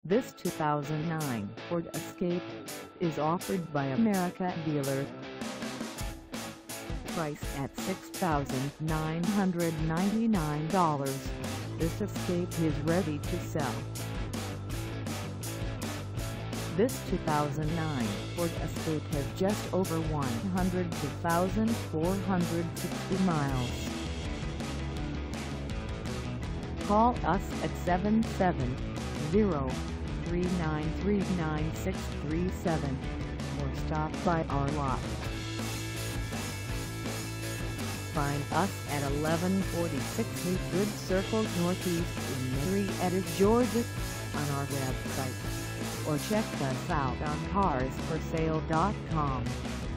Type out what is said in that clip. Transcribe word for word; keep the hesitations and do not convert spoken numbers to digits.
This two thousand nine Ford Escape is offered by America Dealer. Priced at six thousand nine hundred ninety-nine dollars, this Escape is ready to sell. This two thousand nine Ford Escape has just over one hundred two thousand four hundred sixty miles. Call us at seven seven zero, three nine three, nine six three seven or stop by our lot. Find us at eleven forty-six Good Circle Northeast in Marietta, Georgia on our website, or check us out on cars for sale dot com.